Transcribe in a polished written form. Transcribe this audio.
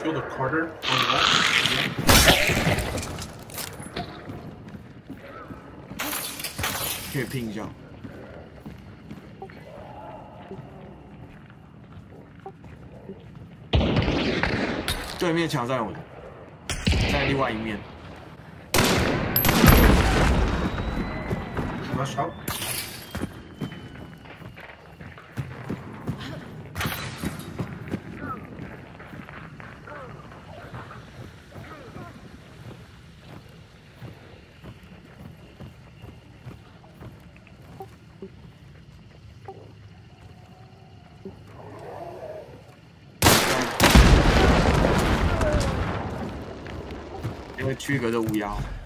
kill the Carter on the left. 可以拼一下。对面墙在我的，在另外一面。 Rush out. 因为区隔的乌鸦。